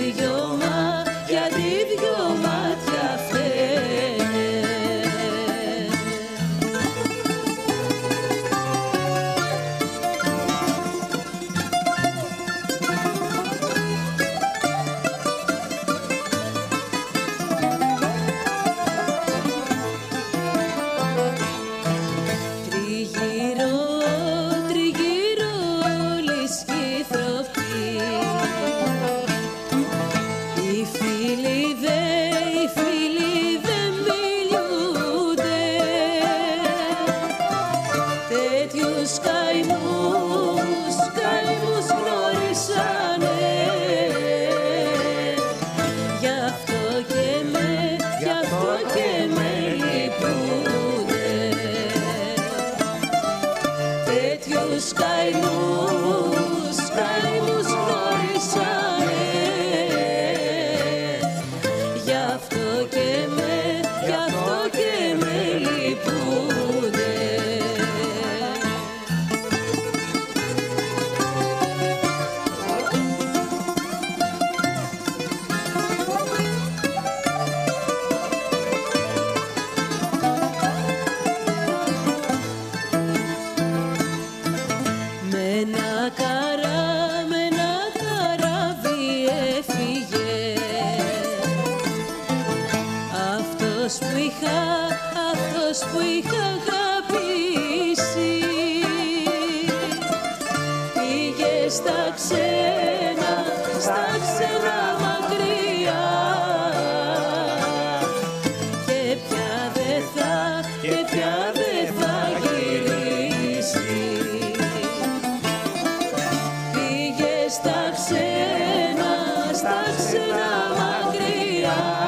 δυο μάτια φταίνε. Καημούς γνωρίσανε, γι' αυτό και με λυπούνται. Τέτοιους καημούς γνωρίσανε, γι' αυτό και με λυπούνται. Με ένα καράβι έφυγε αυτός που είχα αγαπήσει. Πήγε στα ξένα μακριά και πια δεν θα γυρίσει. Στα ξένα μακριά